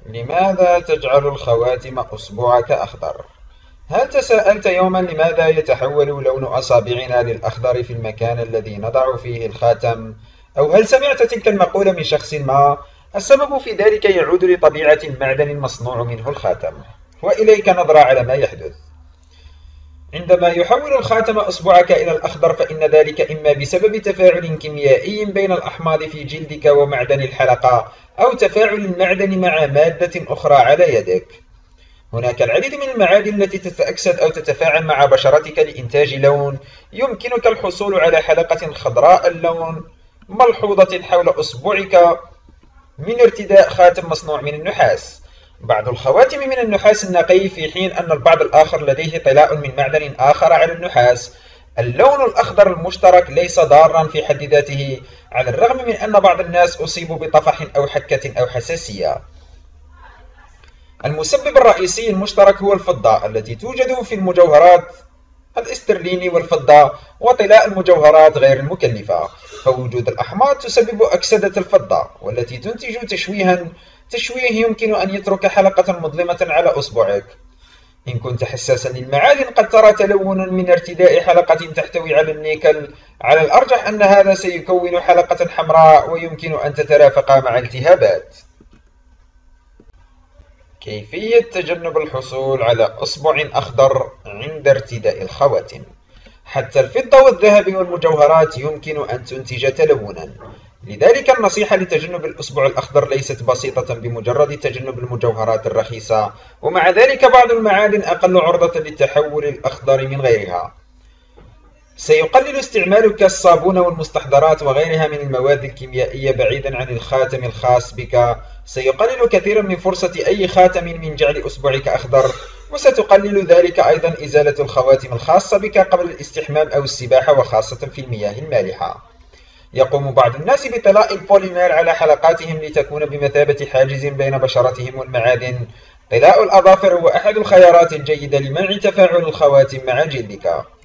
لماذا تجعل الخواتم أصبعك أخضر؟ هل تساءلت يوما لماذا يتحول لون أصابعنا للأخضر في المكان الذي نضع فيه الخاتم؟ أو هل سمعت تلك المقولة من شخص ما؟ السبب في ذلك يعود لطبيعة المعدن المصنوع منه الخاتم. وإليك نظرة على ما يحدث. عندما يحول الخاتم أصبعك إلى الأخضر فإن ذلك إما بسبب تفاعل كيميائي بين الأحماض في جلدك ومعدن الحلقة، أو تفاعل المعدن مع مادة أخرى على يدك. هناك العديد من المعادن التي تتأكسد أو تتفاعل مع بشرتك لإنتاج لون. يمكنك الحصول على حلقة خضراء اللون ملحوظة حول أصبعك من ارتداء خاتم مصنوع من النحاس. بعض الخواتم من النحاس النقي، في حين أن البعض الآخر لديه طلاء من معدن آخر على النحاس. اللون الأخضر المشترك ليس ضارا في حد ذاته، على الرغم من أن بعض الناس أصيبوا بطفح أو حكة أو حساسية. المسبب الرئيسي المشترك هو الفضة التي توجد في المجوهرات الاسترليني والفضة وطلاء المجوهرات غير المكلفة. فوجود الأحماض تسبب أكسدة الفضة والتي تنتج تشويه يمكن أن يترك حلقة مظلمة على أصبعك. إن كنت حساسا للمعادن قد ترى تلونا من ارتداء حلقة تحتوي على النيكل. على الأرجح أن هذا سيكون حلقة حمراء ويمكن أن تترافق مع التهابات. كيفية تجنب الحصول على أصبع أخضر عند ارتداء الخواتم؟ حتى الفضة والذهب والمجوهرات يمكن أن تنتج تلونا، لذلك النصيحة لتجنب الأصبع الأخضر ليست بسيطة بمجرد تجنب المجوهرات الرخيصة، ومع ذلك بعض المعادن أقل عرضة للتحول الأخضر من غيرها. سيقلل استعمالك الصابون والمستحضرات وغيرها من المواد الكيميائية بعيدا عن الخاتم الخاص بك. سيقلل كثيرا من فرصة أي خاتم من جعل أصبعك أخضر، وستقلل ذلك أيضا إزالة الخواتم الخاصة بك قبل الاستحمام أو السباحة، وخاصة في المياه المالحة. يقوم بعض الناس بطلاء البوليمر على حلقاتهم لتكون بمثابة حاجز بين بشرتهم والمعادن. طلاء الأظافر هو أحد الخيارات الجيدة لمنع تفاعل الخواتم مع جلدك.